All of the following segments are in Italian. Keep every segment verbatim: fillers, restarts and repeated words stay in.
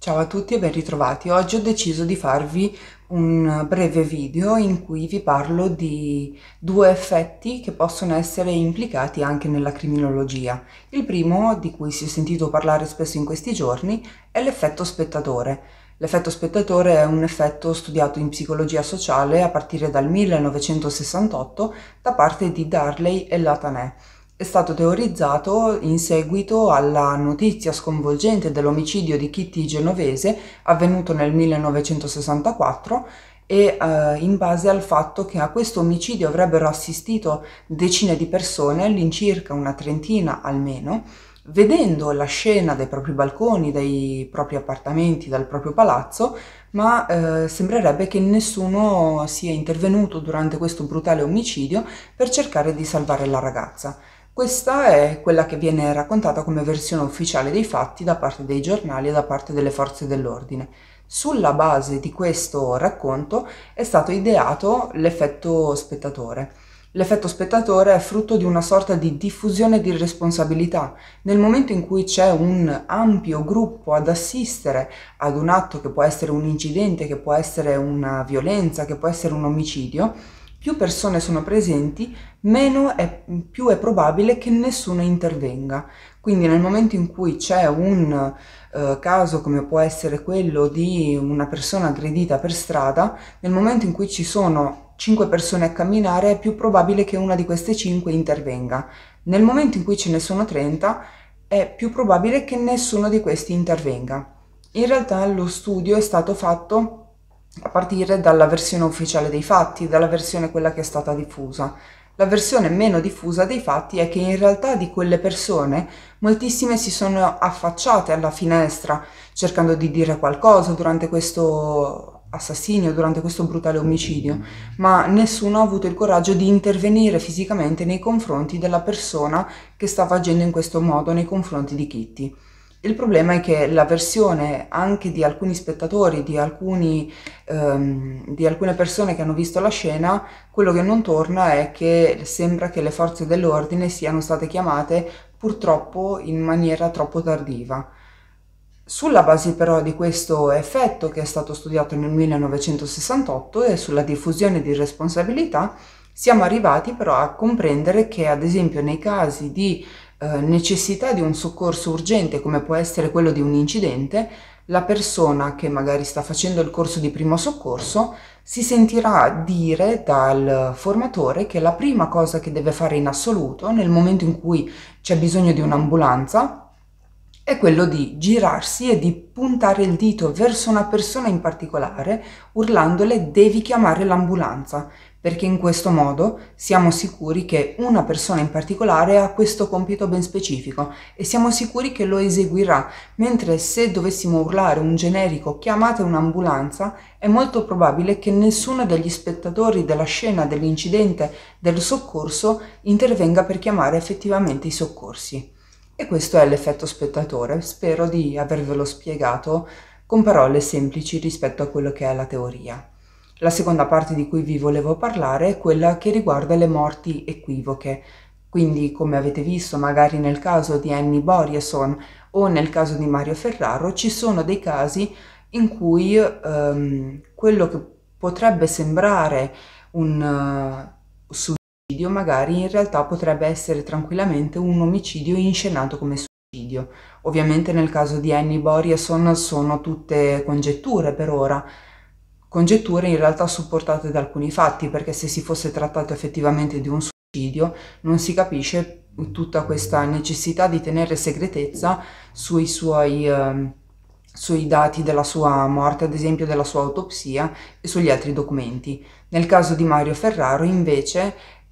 Ciao a tutti e ben ritrovati. Oggi ho deciso di farvi un breve video in cui vi parlo di due effetti che possono essere implicati anche nella criminologia. Il primo, di cui si è sentito parlare spesso in questi giorni, è l'effetto spettatore. L'effetto spettatore è un effetto studiato in psicologia sociale a partire dal millenovecentosessantotto da parte di Darley e Latané. È stato teorizzato in seguito alla notizia sconvolgente dell'omicidio di Kitty Genovese avvenuto nel millenovecentosessantaquattro e eh, in base al fatto che a questo omicidio avrebbero assistito decine di persone, all'incirca una trentina almeno, vedendo la scena dai propri balconi, dai propri appartamenti, dal proprio palazzo, ma eh, sembrerebbe che nessuno sia intervenuto durante questo brutale omicidio per cercare di salvare la ragazza. Questa è quella che viene raccontata come versione ufficiale dei fatti da parte dei giornali e da parte delle forze dell'ordine. Sulla base di questo racconto è stato ideato l'effetto spettatore. L'effetto spettatore è frutto di una sorta di diffusione di responsabilità. Nel momento in cui c'è un ampio gruppo ad assistere ad un atto che può essere un incidente, che può essere una violenza, che può essere un omicidio, più persone sono presenti, meno è, più è probabile che nessuno intervenga. Quindi nel momento in cui c'è un eh, caso come può essere quello di una persona aggredita per strada, nel momento in cui ci sono cinque persone a camminare è più probabile che una di queste cinque intervenga. Nel momento in cui ce ne sono trenta è più probabile che nessuno di questi intervenga. In realtà lo studio è stato fatto a partire dalla versione ufficiale dei fatti, dalla versione quella che è stata diffusa. La versione meno diffusa dei fatti è che in realtà di quelle persone moltissime si sono affacciate alla finestra cercando di dire qualcosa durante questo assassinio, durante questo brutale omicidio, ma nessuno ha avuto il coraggio di intervenire fisicamente nei confronti della persona che stava agendo in questo modo nei confronti di Kitty. Il problema è che la versione anche di alcuni spettatori, di, alcuni, ehm, di alcune persone che hanno visto la scena, quello che non torna è che sembra che le forze dell'ordine siano state chiamate purtroppo in maniera troppo tardiva. Sulla base però di questo effetto che è stato studiato nel millenovecentosessantotto e sulla diffusione di responsabilità, siamo arrivati però a comprendere che ad esempio nei casi di eh, necessità di un soccorso urgente come può essere quello di un incidente, la persona che magari sta facendo il corso di primo soccorso si sentirà dire dal formatore che la prima cosa che deve fare in assoluto nel momento in cui c'è bisogno di un'ambulanza è quello di girarsi e di puntare il dito verso una persona in particolare, urlandole devi chiamare l'ambulanza, perché in questo modo siamo sicuri che una persona in particolare ha questo compito ben specifico e siamo sicuri che lo eseguirà, mentre se dovessimo urlare un generico chiamate un'ambulanza, è molto probabile che nessuno degli spettatori della scena dell'incidente del soccorso intervenga per chiamare effettivamente i soccorsi. E questo è l'effetto spettatore. Spero di avervelo spiegato con parole semplici rispetto a quello che è la teoria. La seconda parte di cui vi volevo parlare è quella che riguarda le morti equivoche. Quindi, come avete visto magari nel caso di Annie Boriason o nel caso di Mario Ferraro, ci sono dei casi in cui ehm, quello che potrebbe sembrare un uh, suicidio magari in realtà potrebbe essere tranquillamente un omicidio inscenato come suicidio. Ovviamente nel caso di Annie Boriason sono tutte congetture per ora, congetture in realtà supportate da alcuni fatti, perché se si fosse trattato effettivamente di un suicidio non si capisce tutta questa necessità di tenere segretezza sui suoi, eh, sui dati della sua morte, ad esempio della sua autopsia e sugli altri documenti. Nel caso di Mario Ferraro invece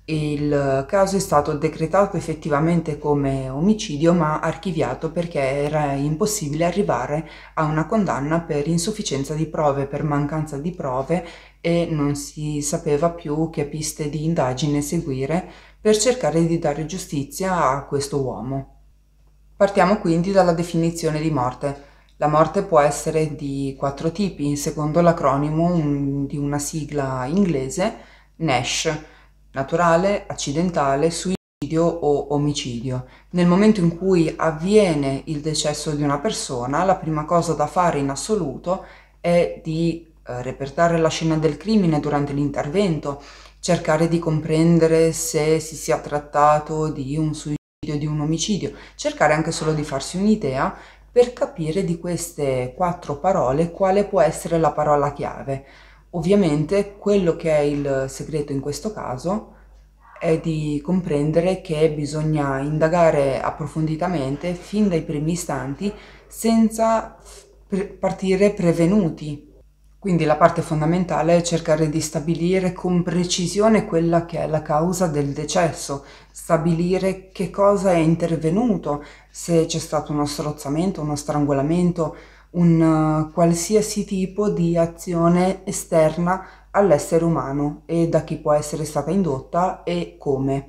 il caso è stato decretato effettivamente come omicidio ma archiviato perché era impossibile arrivare a una condanna per insufficienza di prove, per mancanza di prove e non si sapeva più che piste di indagine seguire per cercare di dare giustizia a questo uomo. Partiamo quindi dalla definizione di morte. La morte può essere di quattro tipi, secondo l'acronimo un, di una sigla inglese, NASH. Naturale, accidentale, suicidio o omicidio. Nel momento in cui avviene il decesso di una persona, la prima cosa da fare in assoluto è di eh, repertare la scena del crimine durante l'intervento, cercare di comprendere se si sia trattato di un suicidio o di un omicidio, cercare anche solo di farsi un'idea per capire di queste quattro parole quale può essere la parola chiave. Ovviamente quello che è il segreto in questo caso è di comprendere che bisogna indagare approfonditamente fin dai primi istanti senza pre- partire prevenuti. Quindi la parte fondamentale è cercare di stabilire con precisione quella che è la causa del decesso, stabilire che cosa è intervenuto, se c'è stato uno strozzamento, uno strangolamento, un uh, qualsiasi tipo di azione esterna all'essere umano e da chi può essere stata indotta e come.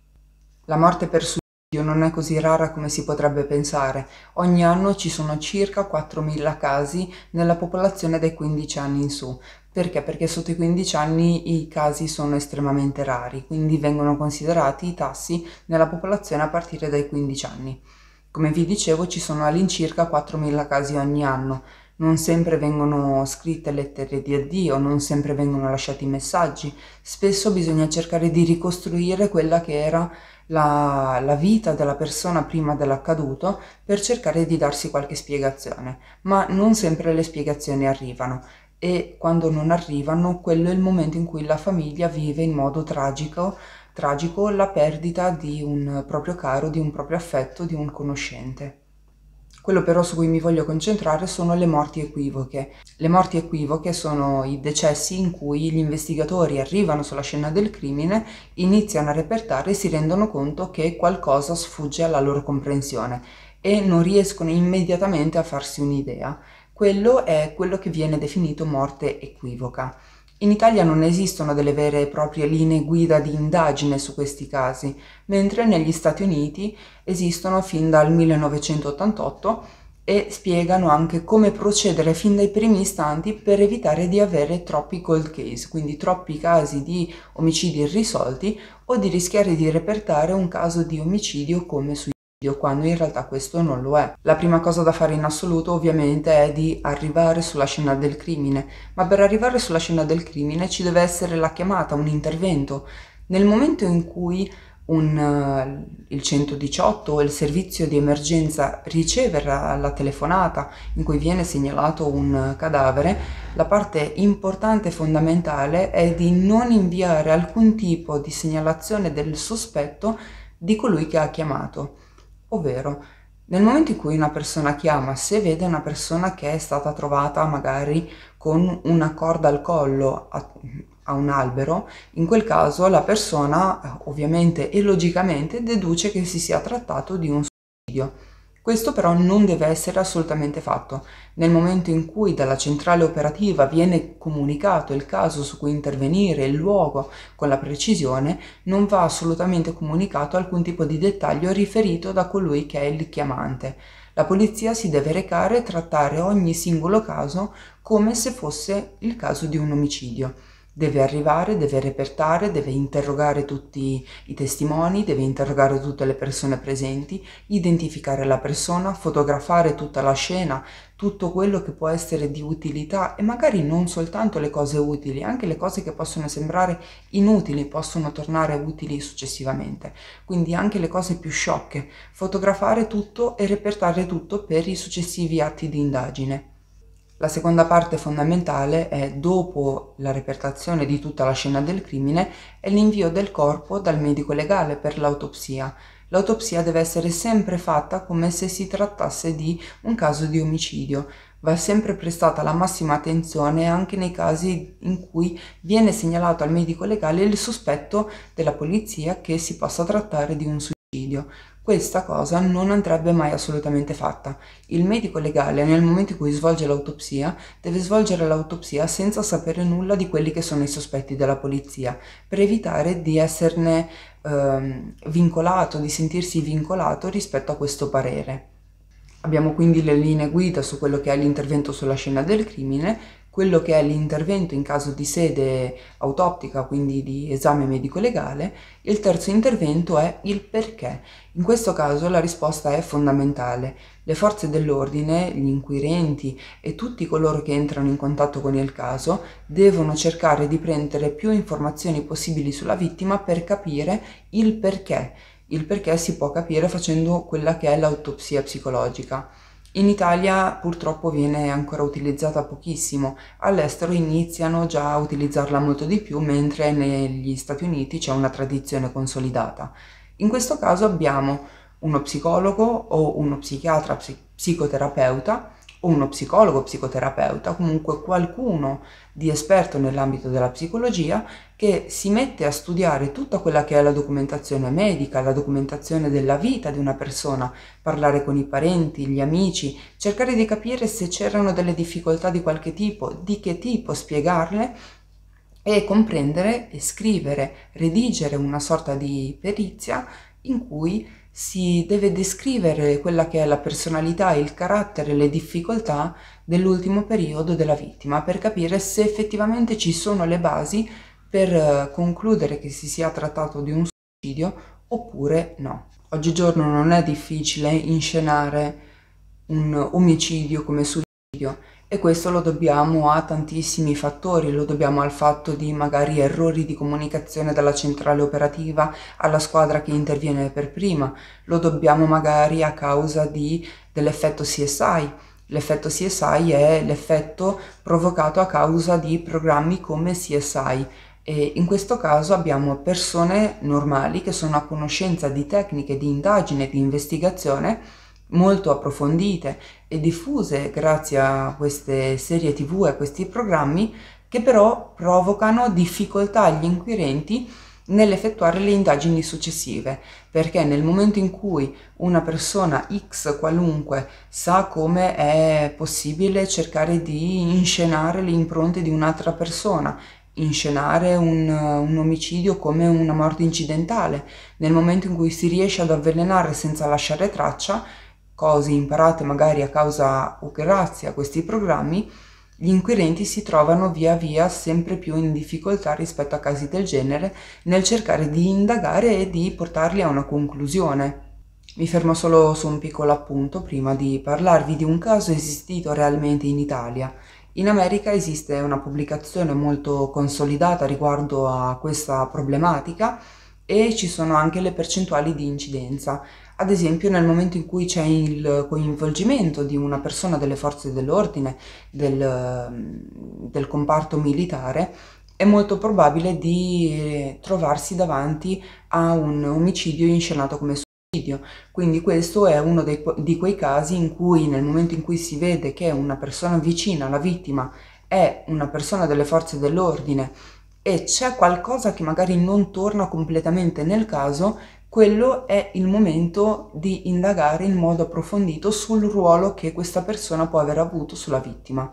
La morte per suicidio non è così rara come si potrebbe pensare. Ogni anno ci sono circa quattromila casi nella popolazione dai quindici anni in su. Perché? Perché sotto i quindici anni i casi sono estremamente rari, quindi vengono considerati i tassi nella popolazione a partire dai quindici anni. Come vi dicevo, ci sono all'incirca quattromila casi ogni anno. Non sempre vengono scritte lettere di addio, non sempre vengono lasciati messaggi. Spesso bisogna cercare di ricostruire quella che era la, la vita della persona prima dell'accaduto per cercare di darsi qualche spiegazione, ma non sempre le spiegazioni arrivano e quando non arrivano, quello è il momento in cui la famiglia vive in modo tragico tragico la perdita di un proprio caro, di un proprio affetto, di un conoscente. Quello però su cui mi voglio concentrare sono le morti equivoche. Le morti equivoche sono i decessi in cui gli investigatori arrivano sulla scena del crimine, iniziano a repertare e si rendono conto che qualcosa sfugge alla loro comprensione e non riescono immediatamente a farsi un'idea. Quello è quello che viene definito morte equivoca. In Italia non esistono delle vere e proprie linee guida di indagine su questi casi, mentre negli Stati Uniti esistono fin dal millenovecentottantotto e spiegano anche come procedere fin dai primi istanti per evitare di avere troppi cold case, quindi troppi casi di omicidi irrisolti o di rischiare di repertare un caso di omicidio come suicidio, quando in realtà questo non lo è. La prima cosa da fare in assoluto ovviamente è di arrivare sulla scena del crimine, ma per arrivare sulla scena del crimine ci deve essere la chiamata, un intervento. Nel momento in cui un, uh, il centodiciotto o il servizio di emergenza riceve la, la telefonata in cui viene segnalato un uh, cadavere, la parte importante e fondamentale è di non inviare alcun tipo di segnalazione del sospetto di colui che ha chiamato. Ovvero, nel momento in cui una persona chiama, se vede una persona che è stata trovata magari con una corda al collo a, a un albero, in quel caso la persona ovviamente e logicamente deduce che si sia trattato di un suicidio. Questo però non deve essere assolutamente fatto. Nel momento in cui dalla centrale operativa viene comunicato il caso su cui intervenire, il luogo con la precisione, non va assolutamente comunicato alcun tipo di dettaglio riferito da colui che è il chiamante. La polizia si deve recare e trattare ogni singolo caso come se fosse il caso di un omicidio. Deve arrivare, deve repertare, deve interrogare tutti i testimoni, deve interrogare tutte le persone presenti, identificare la persona, fotografare tutta la scena, tutto quello che può essere di utilità e magari non soltanto le cose utili, anche le cose che possono sembrare inutili possono tornare utili successivamente. Quindi anche le cose più sciocche, fotografare tutto e repertare tutto per i successivi atti di indagine. La seconda parte fondamentale è, dopo la repertazione di tutta la scena del crimine, è l'invio del corpo dal medico legale per l'autopsia. L'autopsia deve essere sempre fatta come se si trattasse di un caso di omicidio. Va sempre prestata la massima attenzione anche nei casi in cui viene segnalato al medico legale il sospetto della polizia che si possa trattare di un suicidio. Questa cosa non andrebbe mai assolutamente fatta. Il medico legale, nel momento in cui svolge l'autopsia, deve svolgere l'autopsia senza sapere nulla di quelli che sono i sospetti della polizia, per evitare di esserne ehm, vincolato, di sentirsi vincolato rispetto a questo parere. Abbiamo quindi le linee guida su quello che è l'intervento sulla scena del crimine. quello che è l'intervento in caso di sede autoptica, quindi di esame medico-legale. Il terzo intervento è il perché. In questo caso la risposta è fondamentale. Le forze dell'ordine, gli inquirenti e tutti coloro che entrano in contatto con il caso devono cercare di prendere più informazioni possibili sulla vittima per capire il perché. Il perché si può capire facendo quella che è l'autopsia psicologica. In Italia purtroppo viene ancora utilizzata pochissimo, all'estero iniziano già a utilizzarla molto di più, mentre negli Stati Uniti c'è una tradizione consolidata. In questo caso abbiamo uno psicologo o uno psichiatra psi- psicoterapeuta o uno psicologo psicoterapeuta, comunque qualcuno di esperto nell'ambito della psicologia che si mette a studiare tutta quella che è la documentazione medica, la documentazione della vita di una persona, parlare con i parenti, gli amici, cercare di capire se c'erano delle difficoltà di qualche tipo, di che tipo, spiegarle e comprendere e scrivere, redigere una sorta di perizia in cui si deve descrivere quella che è la personalità, il carattere, le difficoltà dell'ultimo periodo della vittima per capire se effettivamente ci sono le basi per concludere che si sia trattato di un suicidio oppure no. Oggigiorno non è difficile inscenare un omicidio come suicidio e questo lo dobbiamo a tantissimi fattori, lo dobbiamo al fatto di magari errori di comunicazione dalla centrale operativa alla squadra che interviene per prima, lo dobbiamo magari a causa di, dell'effetto C S I. L'effetto C S I è l'effetto provocato a causa di programmi come C S I. E in questo caso abbiamo persone normali che sono a conoscenza di tecniche di indagine, di investigazione molto approfondite e diffuse grazie a queste serie tivù e a questi programmi che però provocano difficoltà agli inquirenti nell'effettuare le indagini successive, perché nel momento in cui una persona X qualunque sa come è possibile cercare di inscenare le impronte di un'altra persona, inscenare un, un omicidio come una morte incidentale, nel momento in cui si riesce ad avvelenare senza lasciare traccia, cose imparate magari a causa o grazie a questi programmi, gli inquirenti si trovano via via sempre più in difficoltà rispetto a casi del genere nel cercare di indagare e di portarli a una conclusione. Mi fermo solo su un piccolo appunto prima di parlarvi di un caso esistito realmente in Italia. In America esiste una pubblicazione molto consolidata riguardo a questa problematica e ci sono anche le percentuali di incidenza. Ad esempio, nel momento in cui c'è il coinvolgimento di una persona delle forze dell'ordine, del, del comparto militare, è molto probabile di trovarsi davanti a un omicidio inscenato come suicidio. Quindi questo è uno dei, di quei casi in cui nel momento in cui si vede che una persona vicina alla vittima è una persona delle forze dell'ordine e c'è qualcosa che magari non torna completamente nel caso, quello è il momento di indagare in modo approfondito sul ruolo che questa persona può aver avuto sulla vittima,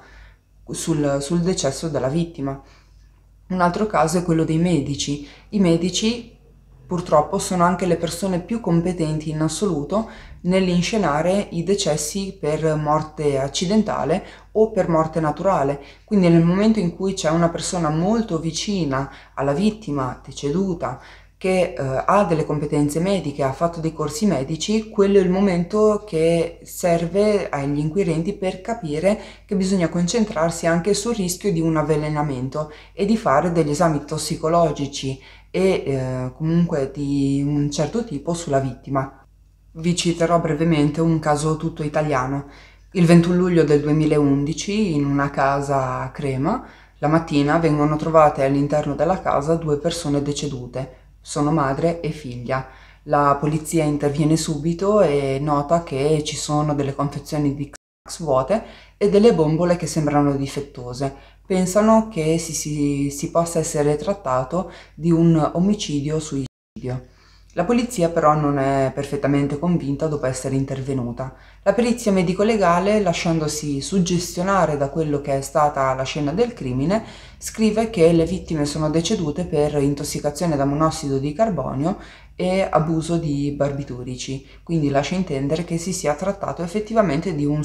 sul, sul decesso della vittima. Un altro caso è quello dei medici. I medici purtroppo sono anche le persone più competenti in assoluto nell'inscenare i decessi per morte accidentale o per morte naturale. Quindi nel momento in cui c'è una persona molto vicina alla vittima deceduta che eh, ha delle competenze mediche, ha fatto dei corsi medici, quello è il momento che serve agli inquirenti per capire che bisogna concentrarsi anche sul rischio di un avvelenamento e di fare degli esami tossicologici e eh, comunque di un certo tipo sulla vittima. Vi citerò brevemente un caso tutto italiano. Il ventuno luglio del duemilaundici, in una casa a Crema, la mattina vengono trovate all'interno della casa due persone decedute. Sono madre e figlia. La polizia interviene subito e nota che ci sono delle confezioni di Xanax vuote e delle bombole che sembrano difettose. Pensano che si, si, si possa essere trattato di un omicidio-suicidio. La polizia però non è perfettamente convinta dopo essere intervenuta. La perizia medico-legale, lasciandosi suggestionare da quello che è stata la scena del crimine, scrive che le vittime sono decedute per intossicazione da monossido di carbonio e abuso di barbiturici, quindi lascia intendere che si sia trattato effettivamente di un suicidio.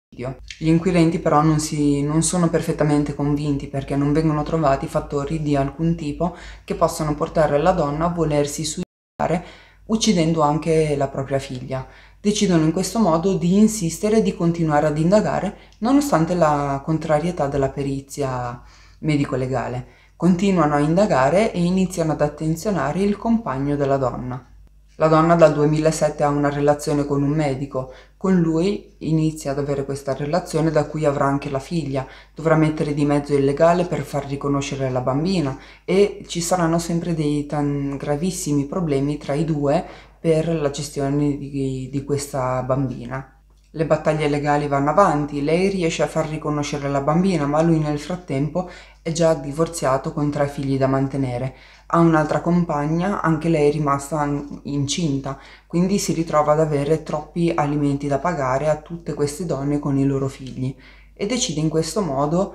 Gli inquirenti però non, si, non sono perfettamente convinti perché non vengono trovati fattori di alcun tipo che possano portare la donna a volersi suicidare uccidendo anche la propria figlia. Decidono in questo modo di insistere e di continuare ad indagare nonostante la contrarietà della perizia medico-legale. Continuano a indagare e iniziano ad attenzionare il compagno della donna. La donna dal duemilasette ha una relazione con un medico, con lui inizia ad avere questa relazione da cui avrà anche la figlia, dovrà mettere di mezzo il legale per far riconoscere la bambina e ci saranno sempre dei tan gravissimi problemi tra i due per la gestione di, di questa bambina. Le battaglie legali vanno avanti, lei riesce a far riconoscere la bambina, ma lui nel frattempo è già divorziato con tre figli da mantenere. Ha un'altra compagna, anche lei rimasta incinta, quindi si ritrova ad avere troppi alimenti da pagare a tutte queste donne con i loro figli e decide in questo modo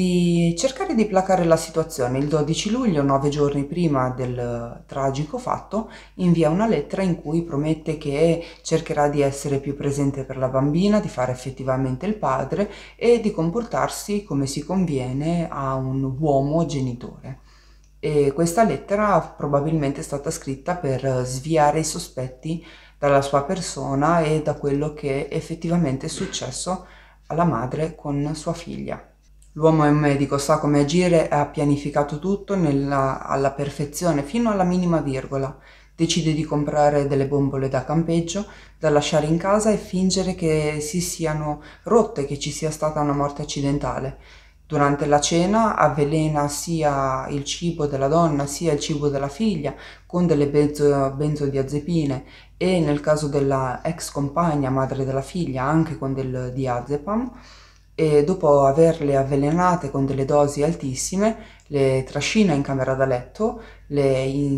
di cercare di placare la situazione. Il dodici luglio, nove giorni prima del tragico fatto, invia una lettera in cui promette che cercherà di essere più presente per la bambina, di fare effettivamente il padre e di comportarsi come si conviene a un uomo genitore. E questa lettera probabilmente è stata scritta per sviare i sospetti dalla sua persona e da quello che effettivamente è successo alla madre con sua figlia. L'uomo è un medico, sa come agire e ha pianificato tutto nella, alla perfezione, fino alla minima virgola. Decide di comprare delle bombole da campeggio da lasciare in casa e fingere che si siano rotte, che ci sia stata una morte accidentale. Durante la cena avvelena sia il cibo della donna sia il cibo della figlia con delle benzo, benzodiazepine e nel caso della ex compagna, madre della figlia, anche con del diazepam, e dopo averle avvelenate con delle dosi altissime le trascina in camera da letto, le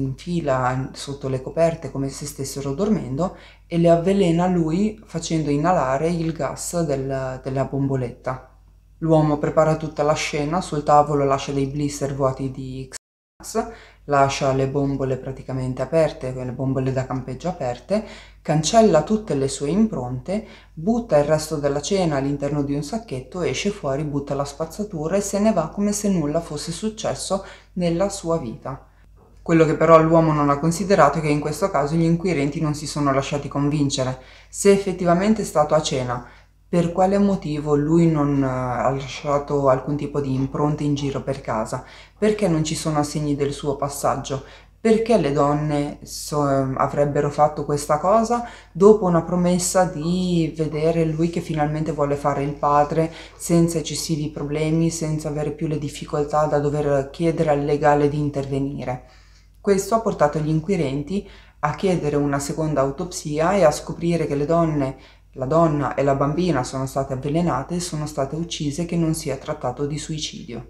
infila sotto le coperte come se stessero dormendo e le avvelena lui facendo inalare il gas del, della bomboletta. L'uomo prepara tutta la scena, sul tavolo lascia dei blister vuoti di Xanax, lascia le bombole praticamente aperte, le bombole da campeggio aperte, cancella tutte le sue impronte, butta il resto della cena all'interno di un sacchetto, esce fuori, butta la spazzatura e se ne va come se nulla fosse successo nella sua vita. Quello che però l'uomo non ha considerato è che in questo caso gli inquirenti non si sono lasciati convincere. Se effettivamente è stato a cena, per quale motivo lui non ha lasciato alcun tipo di impronte in giro per casa? Perché non ci sono segni del suo passaggio? Perché le donne so, avrebbero fatto questa cosa dopo una promessa di vedere lui che finalmente vuole fare il padre senza eccessivi problemi, senza avere più le difficoltà da dover chiedere al legale di intervenire? Questo ha portato gli inquirenti a chiedere una seconda autopsia e a scoprire che le donne la donna e la bambina sono state avvelenate e sono state uccise, che non si è trattato di suicidio.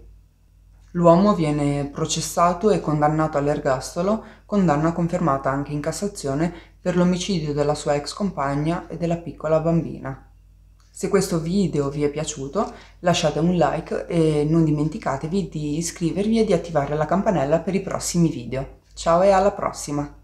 L'uomo viene processato e condannato all'ergastolo, condanna confermata anche in Cassazione per l'omicidio della sua ex compagna e della piccola bambina. Se questo video vi è piaciuto lasciate un like e non dimenticatevi di iscrivervi e di attivare la campanella per i prossimi video. Ciao e alla prossima!